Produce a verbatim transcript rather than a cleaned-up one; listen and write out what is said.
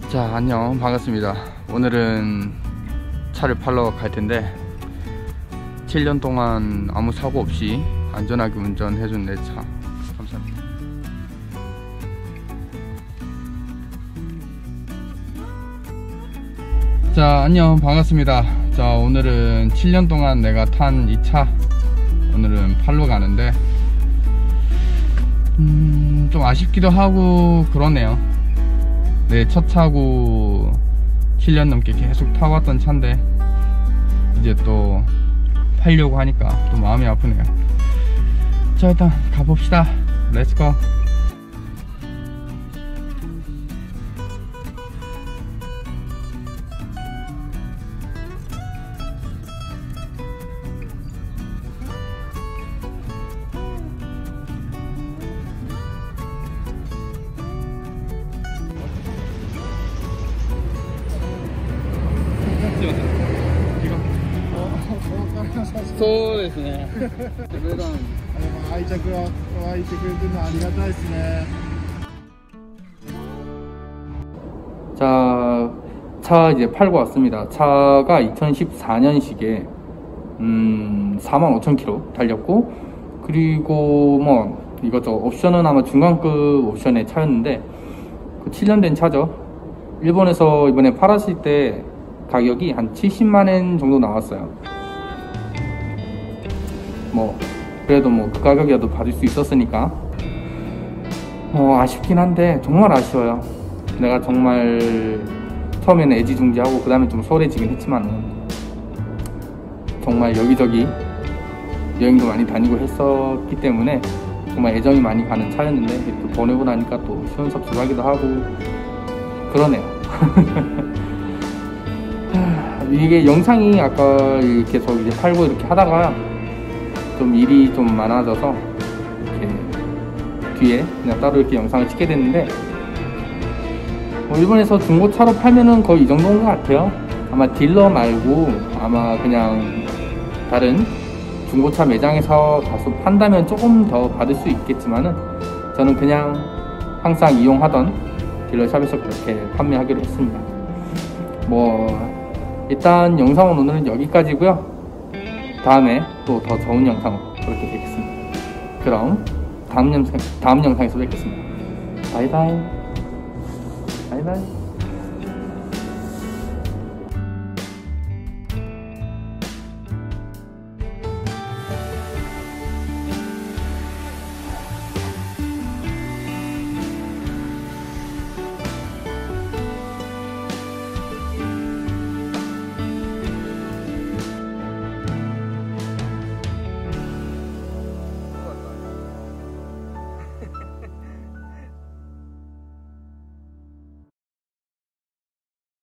자, 안녕, 반갑습니다. 오늘은 차를 팔러 갈 텐데 칠 년 동안 아무 사고 없이 안전하게 운전해준 내 차, 감사합니다. 자, 안녕, 반갑습니다. 자, 오늘은 칠 년 동안 내가 탄 이 차 오늘은 팔러 가는데 음, 좀 아쉽기도 하고 그러네요. 내 첫 차고 칠 년 넘게 계속 타왔던 차인데 이제 또 팔려고 하니까 또 마음이 아프네요. 자, 일단 가봅시다. 렛츠고.そうですね。普段愛着は湧いてくれてるのはありがたいですね。 자, 차 이제 팔고 왔습니다. 차가 이천십사 년식에 음, 사만 오천 킬로미터 달렸고, 그리고 뭐 이것저것 옵션은 아마 중간급 옵션의 차였는데 그 칠 년 된 차죠. 일본에서 이번에 팔았을 때 가격이 한 칠십만 엔 정도 나왔어요. 뭐 그래도 뭐 그 가격이라도 받을 수 있었으니까 어, 아쉽긴 한데 정말 아쉬워요. 내가 정말 처음에는 애지중지하고 그 다음에 좀 소홀해지긴 했지만 정말 여기저기 여행도 많이 다니고 했었기 때문에 정말 애정이 많이 가는 차였는데 이렇게 보내고 나니까 또 시원섭섭하기도 하고 그러네요. 이게 영상이 아까 계속 이제 팔고 이렇게 하다가 좀 일이 좀 많아져서 이렇게 뒤에 그냥 따로 이렇게 영상을 찍게 됐는데 뭐 일본에서 중고차로 팔면은 거의 이 정도인 것 같아요. 아마 딜러 말고 아마 그냥 다른 중고차 매장에서 가서 판다면 조금 더 받을 수 있겠지만은 저는 그냥 항상 이용하던 딜러샵에서 그렇게 판매하기로 했습니다. 뭐 일단 영상은 오늘은 여기까지고요. 다음에 또 더 좋은 영상으로 그렇게 되겠습니다. 그럼 다음 영상, 다음 영상에서 뵙겠습니다. 바이바이. 바이바이.